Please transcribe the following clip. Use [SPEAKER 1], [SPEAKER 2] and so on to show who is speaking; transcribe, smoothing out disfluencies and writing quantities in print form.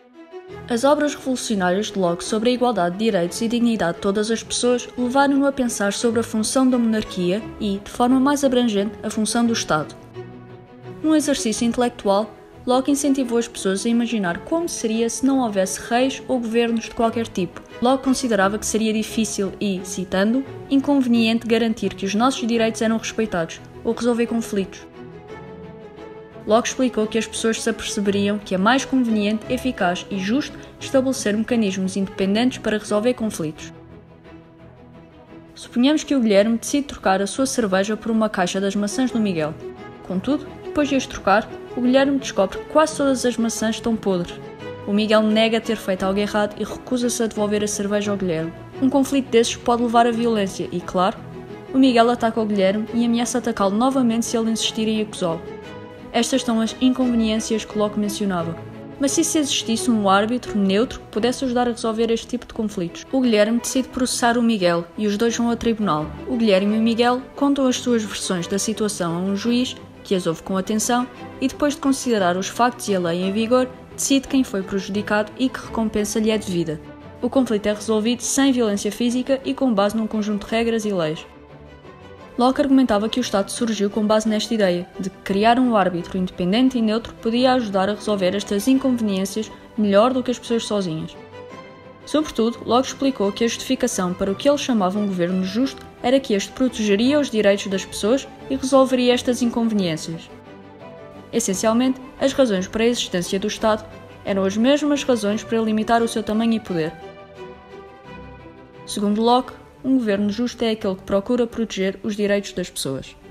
[SPEAKER 1] As obras revolucionárias de Locke sobre a igualdade de direitos e dignidade de todas as pessoas levaram-no a pensar sobre a função da monarquia e, de forma mais abrangente, a função do Estado. Num exercício intelectual, Locke incentivou as pessoas a imaginar como seria se não houvesse reis ou governos de qualquer tipo. Locke considerava que seria difícil e, citando, inconveniente garantir que os nossos direitos eram respeitados ou resolver conflitos. Locke explicou que as pessoas se aperceberiam que é mais conveniente, eficaz e justo estabelecer mecanismos independentes para resolver conflitos. Suponhamos que o Guilherme decide trocar a sua cerveja por uma caixa das maçãs do Miguel. Contudo, depois de as trocar, o Guilherme descobre que quase todas as maçãs estão podres. O Miguel nega ter feito algo errado e recusa-se a devolver a cerveja ao Guilherme. Um conflito desses pode levar à violência e, claro, o Miguel ataca o Guilherme e ameaça atacá-lo novamente se ele insistir em acusá-lo. Estas são as inconveniências que Locke mencionava. Mas se existisse um árbitro neutro que pudesse ajudar a resolver este tipo de conflitos? O Guilherme decide processar o Miguel e os dois vão a tribunal. O Guilherme e o Miguel contam as suas versões da situação a um juiz, que as ouve com atenção e, depois de considerar os factos e a lei em vigor, decide quem foi prejudicado e que recompensa lhe é devida. O conflito é resolvido sem violência física e com base num conjunto de regras e leis. Locke argumentava que o Estado surgiu com base nesta ideia, de que criar um árbitro independente e neutro podia ajudar a resolver estas inconveniências melhor do que as pessoas sozinhas. Sobretudo, Locke explicou que a justificação para o que ele chamava um governo justo era que este protegeria os direitos das pessoas e resolveria estas inconveniências. Essencialmente, as razões para a existência do Estado eram as mesmas razões para limitar o seu tamanho e poder. Segundo Locke, um governo justo é aquele que procura proteger os direitos das pessoas.